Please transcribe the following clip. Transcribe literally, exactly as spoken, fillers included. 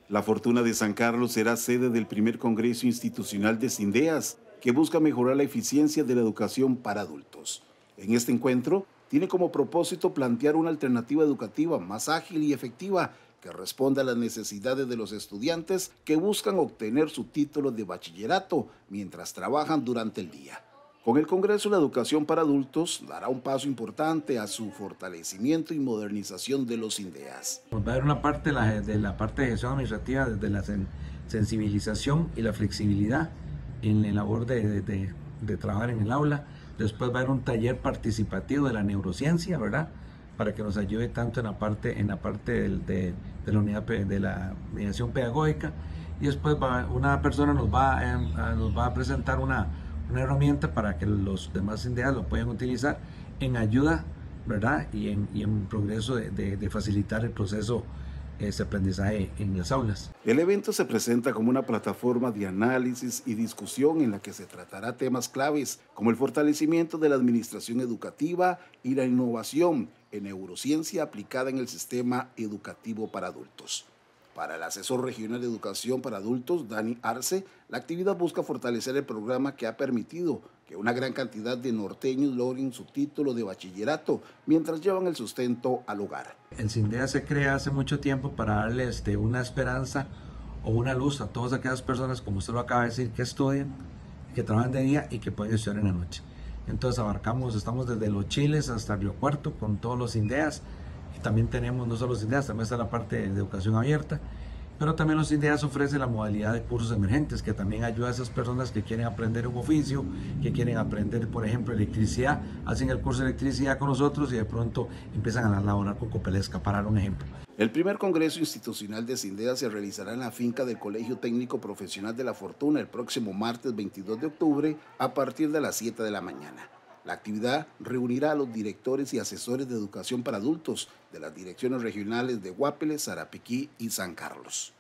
La Fortuna de San Carlos será sede del primer Congreso Institucional de Sindeas, que busca mejorar la eficiencia de la educación para adultos. En este encuentro, tiene como propósito plantear una alternativa educativa más ágil y efectiva que responda a las necesidades de los estudiantes que buscan obtener su título de bachillerato mientras trabajan durante el día. Con el Congreso, la educación para adultos dará un paso importante a su fortalecimiento y modernización de los INDEAS. Va a haber una parte de la, de la parte de gestión administrativa, desde la sen, sensibilización y la flexibilidad en la labor de, de, de, de trabajar en el aula. Después va a haber un taller participativo de la neurociencia, ¿verdad? Para que nos ayude tanto en la parte, en la parte de, de, de la unidad de la mediación pedagógica. Y después va, una persona nos va, a, nos va a presentar una, una herramienta para que los demás INDEAS lo puedan utilizar en ayuda, ¿verdad? Y en, y en progreso de, de, de facilitar el proceso ese aprendizaje en las aulas. El evento se presenta como una plataforma de análisis y discusión en la que se tratará temas claves como el fortalecimiento de la administración educativa y la innovación en neurociencia aplicada en el sistema educativo para adultos. Para el asesor regional de educación para adultos, Dani Arce, la actividad busca fortalecer el programa que ha permitido que una gran cantidad de norteños logren su título de bachillerato mientras llevan el sustento al hogar. El SINDEA se crea hace mucho tiempo para darle este, una esperanza o una luz a todas aquellas personas, como usted lo acaba de decir, que estudian, que trabajan de día y que pueden estudiar en la noche. Entonces abarcamos, estamos desde Los Chiles hasta Río Cuarto con todos los INDEAS. Y también tenemos no solo los INDEAS, también está la parte de educación abierta, pero también los INDEAS ofrecen la modalidad de cursos emergentes, que también ayuda a esas personas que quieren aprender un oficio, que quieren aprender, por ejemplo, electricidad, hacen el curso de electricidad con nosotros y de pronto empiezan a laborar con Copelesca, para dar un ejemplo. El primer Congreso Institucional de SINDEAS se realizará en la finca del Colegio Técnico Profesional de La Fortuna el próximo martes veintidós de octubre a partir de las siete de la mañana. La actividad reunirá a los directores y asesores de educación para adultos de las direcciones regionales de Guápele, Sarapiquí y San Carlos.